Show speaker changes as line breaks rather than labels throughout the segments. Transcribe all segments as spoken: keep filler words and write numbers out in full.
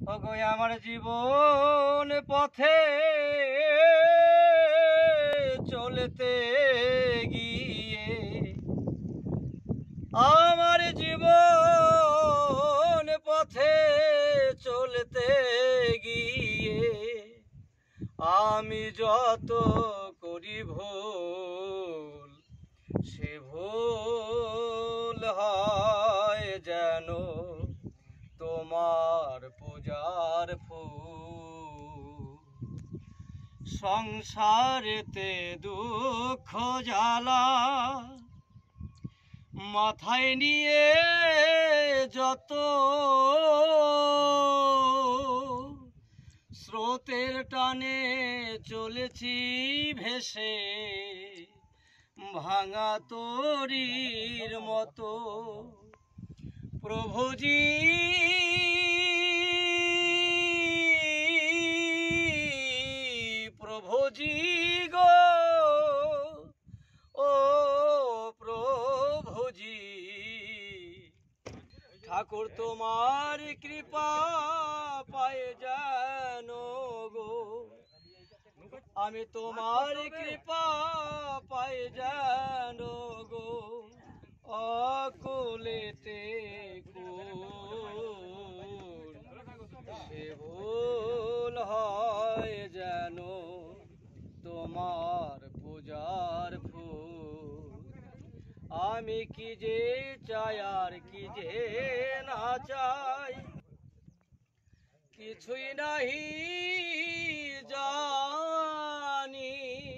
ওগো আমার জীবন পথে চলতে গিয়ে, আমার জীবন পথে চলতে গিয়ে আমি যত করি ভুল, সে ভুল হয় যেন তোমার পূজার ফুল। সংসারেতে দুঃখ জ্বালা মাথায় নিয়ে যত, স্রোতের টানে চলেছি ভেসে ভাঙা তরীর মতো। প্রভুজি প্রভুজি গো, ও প্রভুজি, ঠাকুর তোমার কৃপা পায়ে যেন গো, আমি তোমার কৃপা পায়ে যেন গো, অকুলেতে সে ভুল হয় যেন তোমার পূজার ফুল। আমি কি যে চাই আর কি যে না চাই, কিছুই নাহি জানি,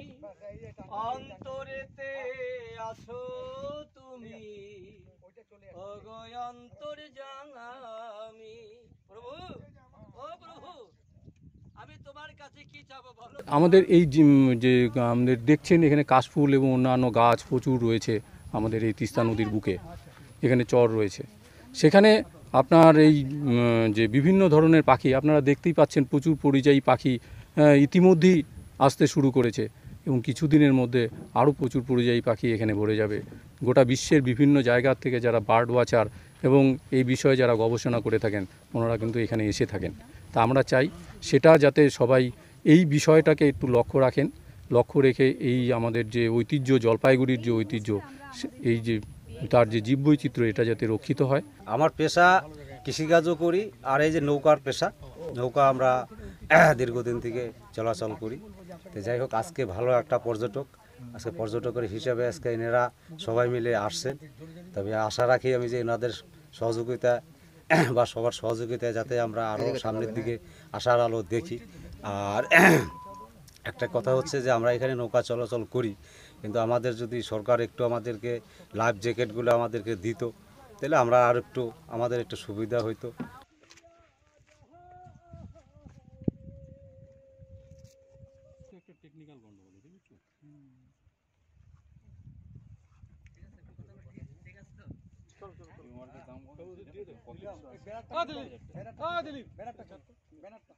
অন্তরেতে আছো তুমি, ওগো অন্তর জানামি। প্রভু, ও প্রভু, আমি তোমার কাছে কি চাবো বলো।
আমাদের এই যে আমাদের দেখছেন এখানে কাশফুল এবং অন্যান্য গাছ প্রচুর রয়েছে আমাদের এই তিস্তা নদীর বুকে, এখানে চর রয়েছে। সেখানে আপনার এই যে বিভিন্ন ধরনের পাখি আপনারা দেখতেই পাচ্ছেন, প্রচুর পরিযায়ী পাখি ইতিমধ্যেই আসতে শুরু করেছে এবং কিছুদিনের মধ্যে আরও প্রচুর পরিযায়ী পাখি এখানে ভরে যাবে। গোটা বিশ্বের বিভিন্ন জায়গা থেকে যারা বার্ড ওয়াচার এবং এই বিষয়ে যারা গবেষণা করে থাকেন ওনারা কিন্তু এখানে এসে থাকেন। তা আমরা চাই সেটা যাতে সবাই এই বিষয়টাকে একটু লক্ষ্য রাখেন, লক্ষ্য রেখে এই আমাদের যে ঐতিহ্য, জলপাইগুড়ির যে ঐতিহ্য, এই যে তার যে জীববৈচিত্র্য, এটা যাতে রক্ষিত হয়।
আমার পেশা কৃষিকাজও করি, আর এই যে নৌকার পেশা, নৌকা আমরা দীর্ঘদিন থেকে চলাচল করি। তো যাই হোক, আজকে ভালো একটা পর্যটক, আজকে পর্যটকের হিসাবে আজকে এনারা সবাই মিলে আসছেন। তবে আশা রাখি আমি যে এনাদের সহযোগিতা বা সবার সহযোগিতায় যাতে আমরা আরও সামনের দিকে আশার আলো দেখি। আর একটা কথা হচ্ছে যে আমরা এখানে নৌকা চলাচল করি, কিন্তু আমাদের যদি সরকার একটু আমাদেরকে লাইফ জ্যাকেটগুলো আমাদেরকে দিত, তাহলে আমরা আর একটু আমাদের একটু সুবিধা হইতো।
দিলীপ